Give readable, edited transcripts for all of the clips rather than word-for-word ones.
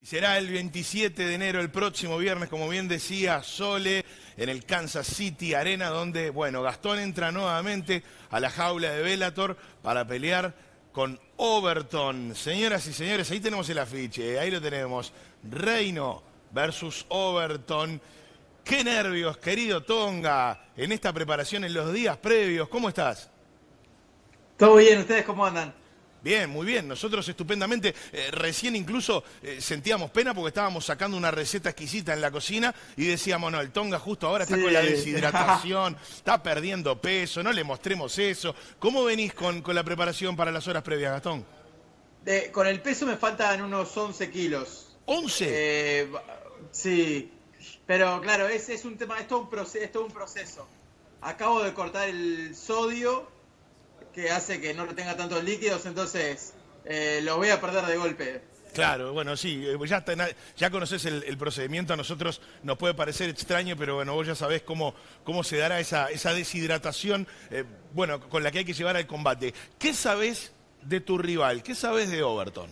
Será el 27 de enero, el próximo viernes, como bien decía Sole, en el Kansas City Arena, donde, bueno, Gastón entra nuevamente a la jaula de Bellator para pelear con Overton. Señoras y señores, ahí tenemos el afiche, ahí lo tenemos. Reino versus Overton. ¡Qué nervios, querido Tonga, en esta preparación en los días previos! ¿Cómo estás? Todo bien, ¿ustedes cómo andan? Bien, muy bien. Nosotros estupendamente. Recién incluso sentíamos pena porque estábamos sacando una receta exquisita en la cocina y decíamos, no, el Tonga justo ahora está Sí. con la deshidratación, está perdiendo peso, no le mostremos eso. ¿Cómo venís con la preparación para las horas previas, Gastón? Con el peso me faltan unos 11 kilos. ¿11? Sí, pero claro, es un tema, es todo un proceso. Acabo de cortar el sodio, que hace que no retenga tantos líquidos, entonces lo voy a perder de golpe. Claro, bueno, sí, ya conocés el procedimiento, a nosotros nos puede parecer extraño, pero bueno, vos ya sabés cómo se dará esa deshidratación, bueno, con la que hay que llevar al combate. ¿Qué sabés de tu rival? ¿Qué sabés de Overton?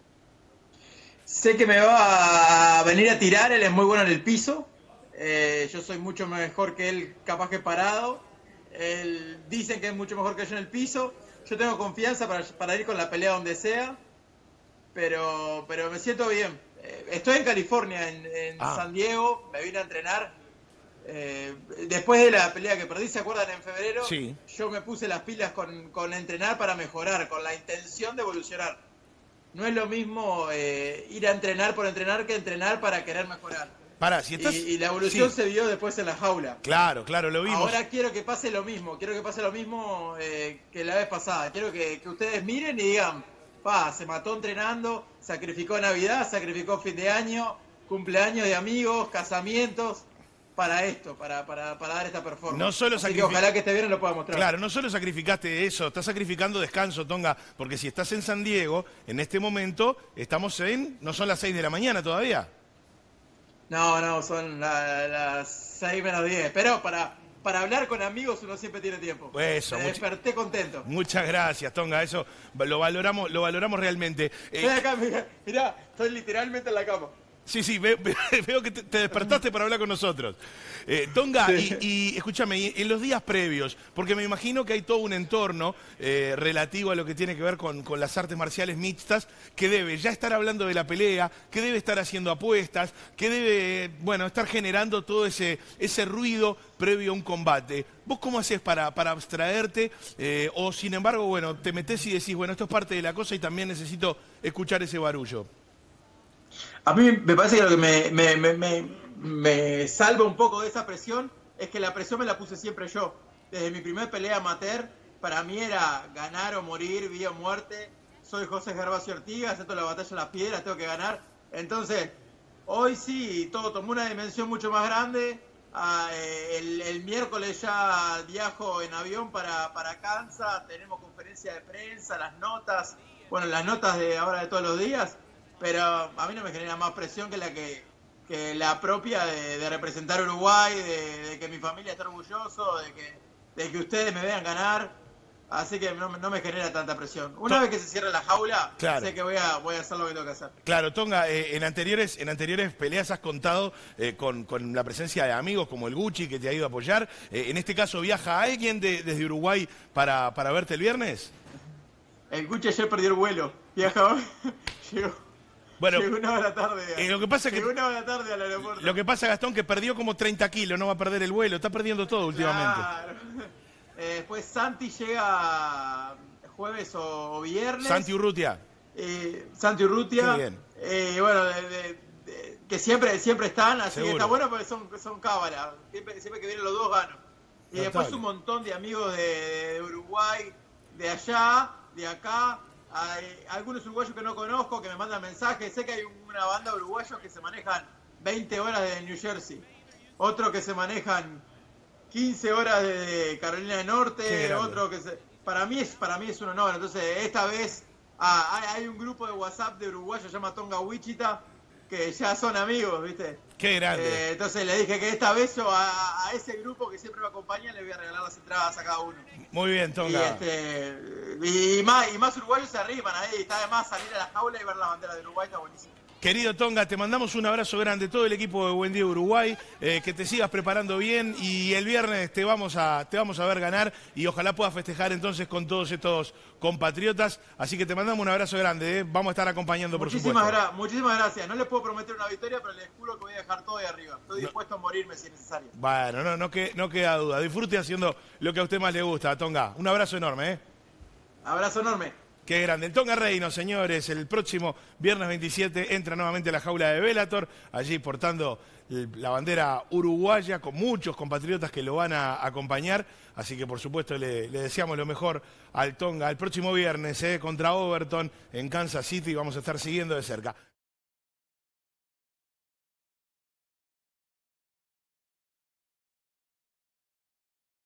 Sé que me va a venir a tirar, él es muy bueno en el piso. Yo soy mucho mejor que él, capaz que parado. Dicen que es mucho mejor que yo en el piso. Yo tengo confianza para ir con la pelea donde sea, pero me siento bien. Estoy en California, en San Diego, me vine a entrenar. Después de la pelea que perdí, ¿se acuerdan? En febrero, Sí. yo me puse las pilas con entrenar para mejorar, con la intención de evolucionar. No es lo mismo ir a entrenar por entrenar que entrenar para querer mejorar. Pará, si estás... Y la evolución Sí. se vio después en la jaula. Claro, claro, lo vimos. Ahora quiero que pase lo mismo, que la vez pasada. Quiero que ustedes miren y digan, se mató entrenando, sacrificó Navidad, sacrificó fin de año, cumpleaños de amigos, casamientos, para esto, para dar esta performance. No solo Así que ojalá que este viernes lo pueda mostrar. Claro, no solo sacrificaste eso, estás sacrificando descanso, Tonga, porque si estás en San Diego, en este momento, no son las 6 de la mañana todavía. No, son las 6 menos 10. Pero para hablar con amigos uno siempre tiene tiempo. Eso, Me desperté contento. Muchas gracias, Tonga, eso lo valoramos realmente. Ven acá, mirá, estoy literalmente en la cama. Sí, veo que te despertaste para hablar con nosotros. Tonga, Sí. y escúchame, en los días previos, porque me imagino que hay todo un entorno relativo a lo que tiene que ver con las artes marciales mixtas, que debe ya estar hablando de la pelea, que debe estar haciendo apuestas, que debe, bueno, estar generando todo ese ruido previo a un combate. ¿Vos cómo haces para abstraerte? O sin embargo, bueno, te metés y decís, bueno, esto es parte de la cosa y también necesito escuchar ese barullo. A mí me parece que lo que me salva un poco de esa presión es que la presión me la puse siempre yo. Desde mi primer pelea amateur, para mí era ganar o morir, vida o muerte. Soy José Gervasio Ortigas, esto es la batalla de las piedras, tengo que ganar. Entonces, hoy sí, todo tomó una dimensión mucho más grande. El miércoles ya viajo en avión para Kansas, tenemos conferencia de prensa, las notas de ahora de todos los días. Pero a mí no me genera más presión que la propia de representar Uruguay, de que mi familia esté orgulloso, de que ustedes me vean ganar. Así que no me genera tanta presión. Una vez que se cierre la jaula, claro, sé que voy a hacer lo que tengo que hacer. Claro, Tonga, en anteriores peleas has contado con la presencia de amigos como el Gucci que te ha ido a apoyar. En este caso, ¿viaja alguien desde Uruguay para verte el viernes? El Gucci ayer perdió el vuelo. Viajaba, Bueno, llegó una hora tarde. Lo que pasa llegó una hora tarde al aeropuerto. Lo que pasa, Gastón, que perdió como 30 kilos, no va a perder el vuelo, está perdiendo todo últimamente. Claro. Después Santi llega jueves o viernes. Santi Urrutia. Santi Urrutia. Qué bien. Bueno, que siempre están, así Seguro. que está bueno porque son cábalas. Siempre que vienen los dos gano. Y Notable. después un montón de amigos de Uruguay, de allá, de acá. Hay algunos uruguayos que no conozco que me mandan mensajes. Sé que hay una banda de uruguayos que se manejan 20 horas desde New Jersey. Otros que se manejan 15 horas de Carolina del Norte. Otro que para mí es un honor. Entonces, esta vez hay un grupo de WhatsApp de uruguayos, se llama Tonga Wichita, que ya son amigos, ¿viste? Qué grande. Entonces le dije que esta vez yo a ese grupo que siempre me acompaña le voy a regalar las entradas a cada uno. Muy bien, Tonga. Y más uruguayos se arriman ahí. Está de más salir a la jaula y ver la bandera de Uruguay, está buenísimo. Querido Tonga, te mandamos un abrazo grande, todo el equipo de Buen Día Uruguay, que te sigas preparando bien y el viernes te vamos a ver ganar y ojalá puedas festejar entonces con todos estos compatriotas. Así que te mandamos un abrazo grande, ¿eh? Vamos a estar acompañando, por supuesto. Muchísimas gracias. No les puedo prometer una victoria, pero les juro que voy a dejar todo de arriba. Estoy dispuesto a morirme si es necesario. Bueno, no queda duda. Disfrute haciendo lo que a usted más le gusta, Tonga. Un abrazo enorme, ¿eh? Abrazo enorme. Qué grande. El Tonga Reino, señores, el próximo viernes 27 entra nuevamente a la jaula de Bellator, allí portando la bandera uruguaya con muchos compatriotas que lo van a acompañar. Así que, por supuesto, le deseamos lo mejor al Tonga el próximo viernes contra Overton en Kansas City. Vamos a estar siguiendo de cerca.